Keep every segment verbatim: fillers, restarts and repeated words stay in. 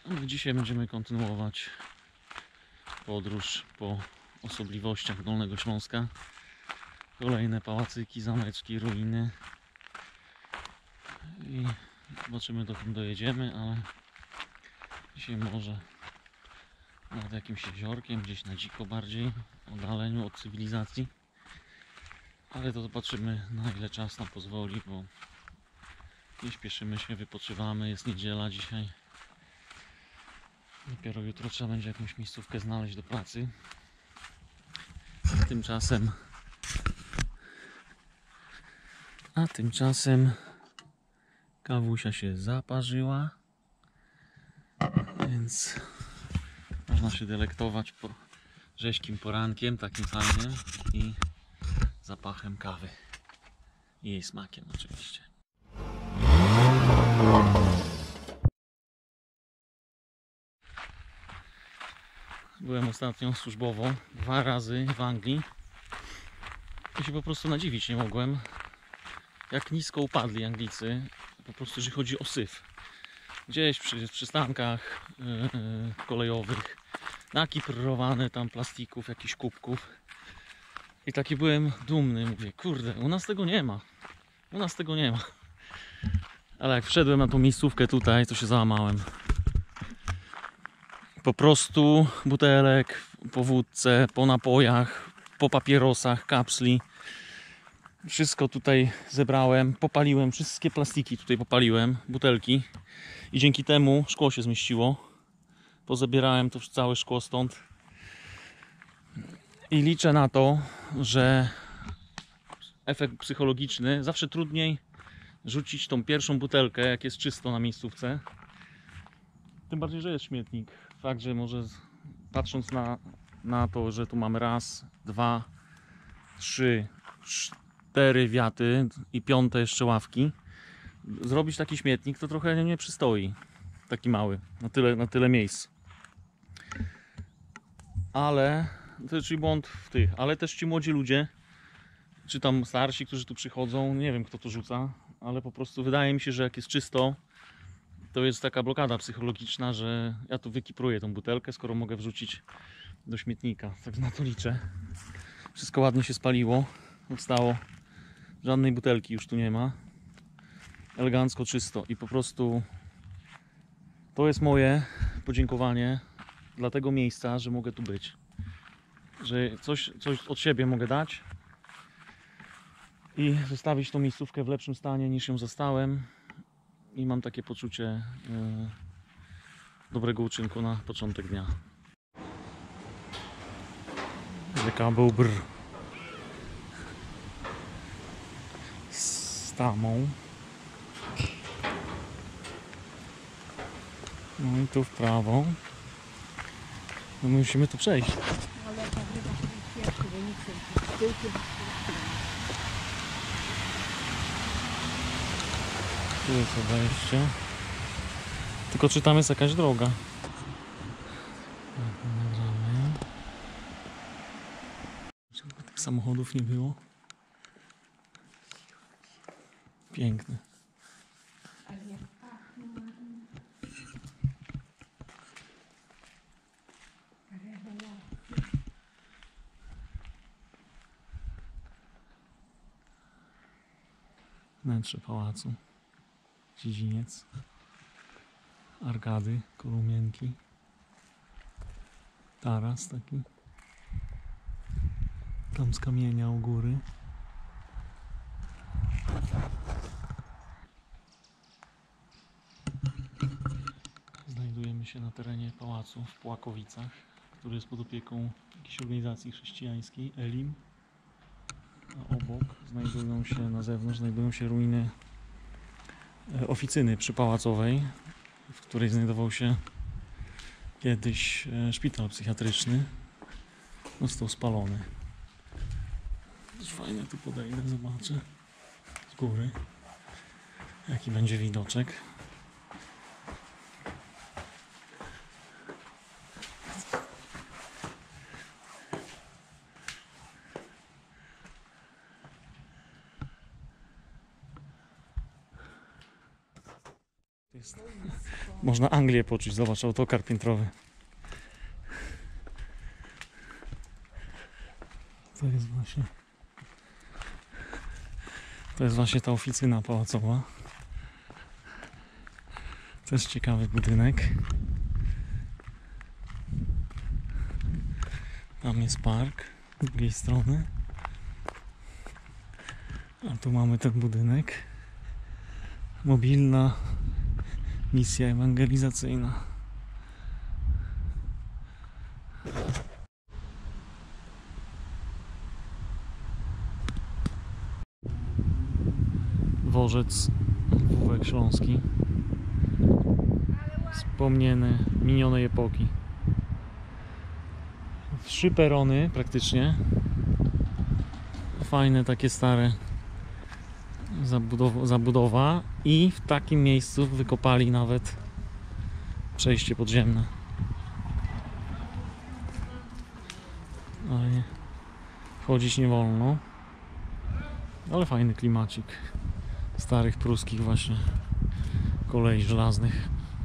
Dzisiaj będziemy kontynuować podróż po osobliwościach Dolnego Śląska. Kolejne pałacyki, zameczki, ruiny. I zobaczymy, dokąd dojedziemy, ale dzisiaj może nad jakimś jeziorkiem, gdzieś na dziko bardziej, w oddaleniu od cywilizacji. Ale to zobaczymy, na ile czas nam pozwoli, bo nie śpieszymy się, wypoczywamy, jest niedziela dzisiaj. Dopiero jutro trzeba będzie jakąś miejscówkę znaleźć do pracy. A tymczasem A tymczasem kawusia się zaparzyła, więc można się delektować po rzeźkim porankiem, takim fajnym, i zapachem kawy. I jej smakiem oczywiście. Byłem ostatnio służbowo dwa razy w Anglii i się po prostu nadziwić nie mogłem, jak nisko upadli Anglicy, po prostu jeżeli chodzi o syf. Gdzieś przy przystankach yy, kolejowych nakiprowane tam plastików, jakichś kubków, i taki byłem dumny, mówię, kurde, u nas tego nie ma, u nas tego nie ma. Ale jak wszedłem na tą miejscówkę tutaj, to się załamałem. Po prostu butelek po wódce, po napojach, po papierosach, kapsli. Wszystko tutaj zebrałem, popaliłem, wszystkie plastiki tutaj popaliłem, butelki. I dzięki temu szkło się zmieściło. Pozabierałem to całe szkło stąd. I liczę na to, że efekt psychologiczny, zawsze trudniej rzucić tą pierwszą butelkę, jak jest czysto na miejscówce. Tym bardziej, że jest śmietnik. Fakt, że może patrząc na, na to, że tu mamy raz, dwa, trzy, cztery wiaty i piąte jeszcze ławki, zrobić taki śmietnik to trochę nie przystoi. Taki mały, na tyle, na tyle miejsc. Ale, to jest czyli błąd w tych, ale też ci młodzi ludzie, czy tam starsi, którzy tu przychodzą, nie wiem kto to rzuca, ale po prostu wydaje mi się, że jak jest czysto, to jest taka blokada psychologiczna, że ja tu wykipruję tą butelkę, skoro mogę wrzucić do śmietnika. Tak na to liczę. Wszystko ładnie się spaliło, powstało. Żadnej butelki już tu nie ma. Elegancko, czysto i po prostu to jest moje podziękowanie dla tego miejsca, że mogę tu być. Że coś, coś od siebie mogę dać i zostawić tą miejscówkę w lepszym stanie niż ją zostałem. I mam takie poczucie yy, dobrego uczynku na początek dnia. Rzeka Bóbr z tamą. No i tu w prawo. No musimy tu przejść. Ale ta ryba się nie śpieszy, bo nic nie tyłkiem. Tu jest wejście. Tylko czy tam jest jakaś droga? Nagramy. Żeby tych samochodów nie było. Piękne. Wnętrze pałacu. Dziedziniec. Arkady, kolumienki. Taras taki. Tam z kamienia u góry. Znajdujemy się na terenie pałacu w Płakowicach, który jest pod opieką jakiejś organizacji chrześcijańskiej, Elim. A obok znajdują się, na zewnątrz znajdują się ruiny oficyny przypałacowej, w której znajdował się kiedyś szpital psychiatryczny. Został spalony. Fajnie, tu podejdę, zobaczę z góry, jaki będzie widoczek. Jest. Można Anglię poczuć, zobacz, autokar piętrowy. To jest właśnie To jest właśnie ta oficyna pałacowa. Też ciekawy budynek. Tam jest park z drugiej strony. A tu mamy ten budynek. Mobilna misja ewangelizacyjna. Dworzec Wówek Śląski. Wspomniany minionej epoki. Trzy perony praktycznie. Fajne takie stare zabudowa, zabudowa i w takim miejscu wykopali nawet przejście podziemne. Ale nie, wchodzić nie wolno. Ale fajny klimacik starych pruskich właśnie kolei żelaznych.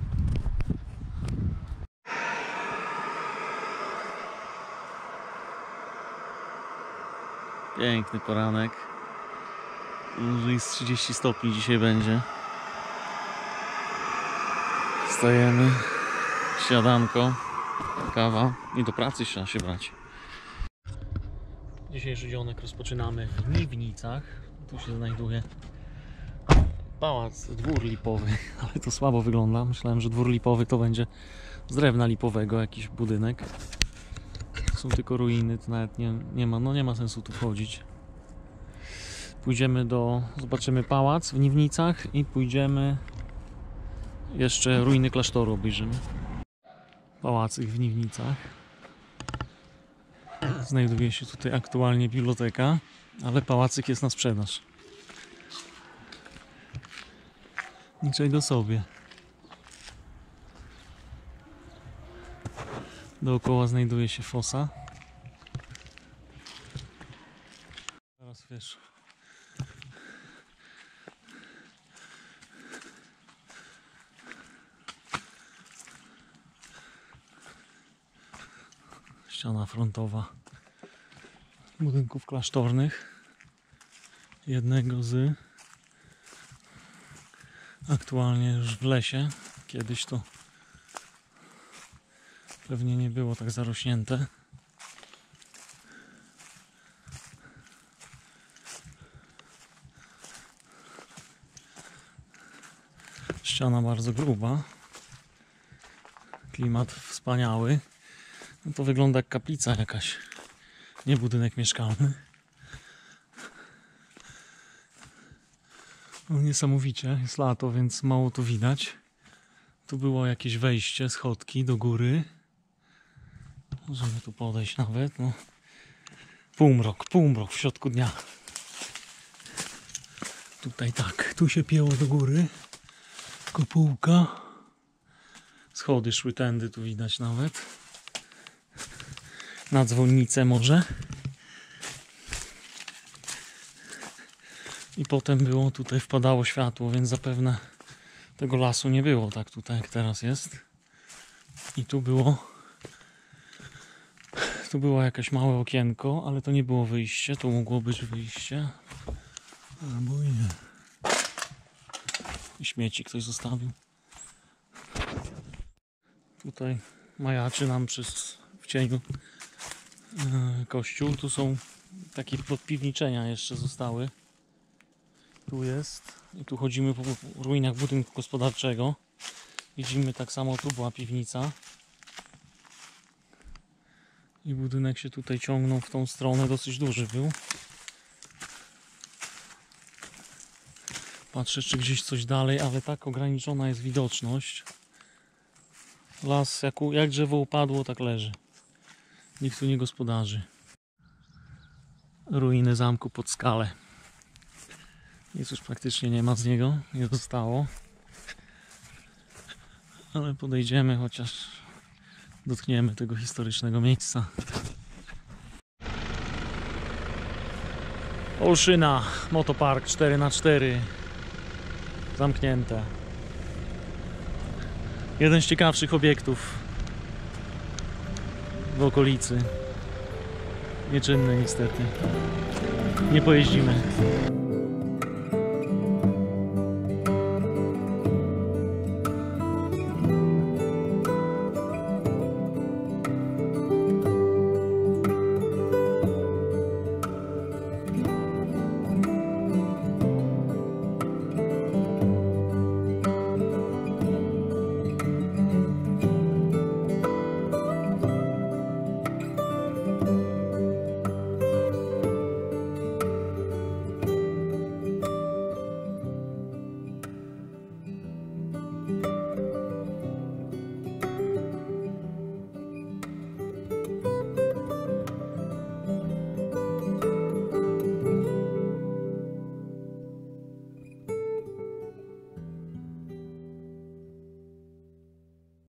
Piękny poranek. Może i z trzydzieści stopni dzisiaj będzie. Wstajemy, śniadanko, kawa i do pracy trzeba się brać. Dzisiejszy dzionek rozpoczynamy w Niwnicach. Tu się znajduje pałac, dwór lipowy, ale to słabo wygląda. Myślałem, że dwór lipowy to będzie z drewna lipowego jakiś budynek. Są tylko ruiny, to nawet nie, nie ma, no nie ma sensu tu wchodzić. Pójdziemy do, zobaczymy pałac w Niwnicach i pójdziemy jeszcze ruiny klasztoru obejrzymy. Pałacyk w Niwnicach. Znajduje się tutaj aktualnie biblioteka, ale pałacyk jest na sprzedaż. Niczego sobie. Dookoła znajduje się fosa. Teraz wiesz. Ściana frontowa budynków klasztornych. Jednego z aktualnie już w lesie. Kiedyś to pewnie nie było tak zarośnięte. Ściana bardzo gruba. Klimat wspaniały. No to wygląda jak kaplica jakaś. Nie budynek mieszkalny. No niesamowicie. Jest lato, więc mało to widać. Tu było jakieś wejście, schodki do góry. Możemy tu podejść nawet. No. Półmrok, półmrok w środku dnia. Tutaj tak, tu się pięło do góry. Kopułka. Schody szły tędy, tu widać nawet. Na dzwonnicę może. I potem było, tutaj wpadało światło, więc zapewne tego lasu nie było tak tutaj jak teraz jest. I tu było tu było jakieś małe okienko, ale to nie było wyjście, to mogło być wyjście. Albo i nie. I śmieci ktoś zostawił. Tutaj majaczy nam przez w cieniu yy, kościół. Tu są takie podpiwniczenia jeszcze zostały. Tu jest. I tu chodzimy po ruinach budynku gospodarczego. Widzimy tak samo, tu była piwnica. I budynek się tutaj ciągnął w tą stronę, dosyć duży był. Patrzę, czy gdzieś coś dalej, ale tak ograniczona jest widoczność. Las, jak, jak drzewo upadło, tak leży. Nikt tu nie gospodarzy. Ruiny zamku pod Skalę. Nic już praktycznie nie ma z niego, nie zostało. Ale podejdziemy, chociaż dotkniemy tego historycznego miejsca. Olszyna, motopark cztery na cztery. Zamknięte. Jeden z ciekawszych obiektów w okolicy. Nieczynny niestety. Nie pojeździmy.